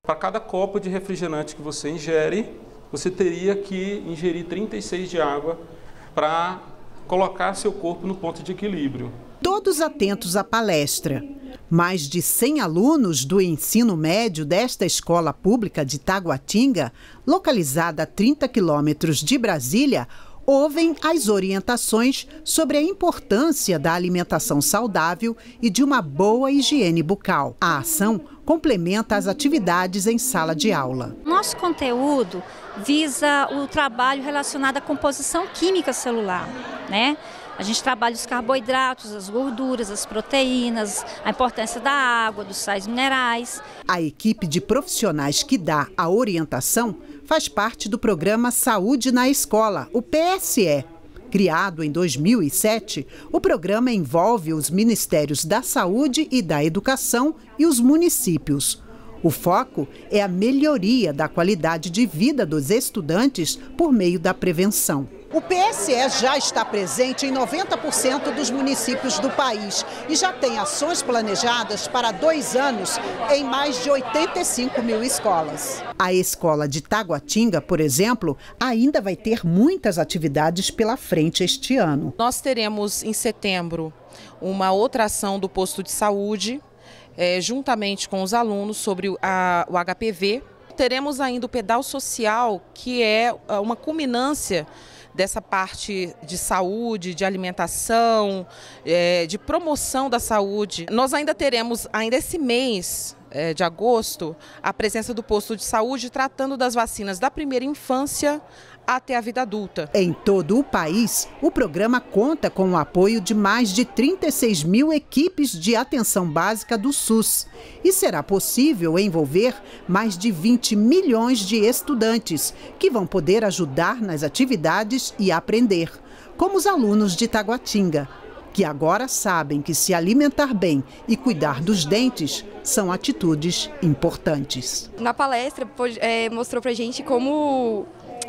Para cada copo de refrigerante que você ingere, você teria que ingerir 36 de água para colocar seu corpo no ponto de equilíbrio. Todos atentos à palestra. Mais de 100 alunos do ensino médio desta escola pública de Taguatinga, localizada a 30 quilômetros de Brasília, ouvem as orientações sobre a importância da alimentação saudável e de uma boa higiene bucal. A ação complementa as atividades em sala de aula. Nosso conteúdo visa o trabalho relacionado à composição química celular, né? A gente trabalha os carboidratos, as gorduras, as proteínas, a importância da água, dos sais minerais. A equipe de profissionais que dá a orientação faz parte do programa Saúde na Escola, o PSE. Criado em 2007, o programa envolve os Ministérios da Saúde e da Educação e os municípios. O foco é a melhoria da qualidade de vida dos estudantes por meio da prevenção. O PSE já está presente em 90% dos municípios do país e já tem ações planejadas para 2 anos em mais de 85 mil escolas. A escola de Taguatinga, por exemplo, ainda vai ter muitas atividades pela frente este ano. Nós teremos em setembro uma outra ação do posto de saúde, juntamente com os alunos sobre o HPV. Teremos ainda o pedal social, que é uma culminância dessa parte de saúde, de alimentação, de promoção da saúde. Nós ainda teremos, ainda esse mês de agosto, a presença do posto de saúde tratando das vacinas da primeira infância até a vida adulta. Em todo o país, o programa conta com o apoio de mais de 36 mil equipes de atenção básica do SUS. E será possível envolver mais de 20 milhões de estudantes, que vão poder ajudar nas atividades e aprender, como os alunos de Taguatinga, que agora sabem que se alimentar bem e cuidar dos dentes são atitudes importantes. Na palestra mostrou pra gente como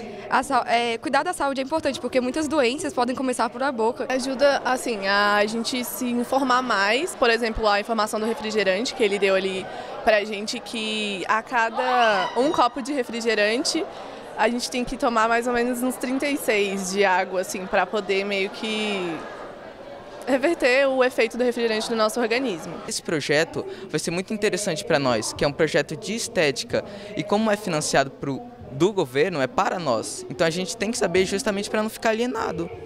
cuidar da saúde é importante, porque muitas doenças podem começar por a boca. Ajuda, assim, a gente se informar mais, por exemplo, a informação do refrigerante que ele deu ali pra gente, que a cada 1 copo de refrigerante, a gente tem que tomar mais ou menos uns 36 de água, assim, para poder meio que reverter o efeito do refrigerante no nosso organismo. Esse projeto vai ser muito interessante para nós, que é um projeto de estética, e como é financiado do governo, é para nós. Então a gente tem que saber justamente para não ficar alienado.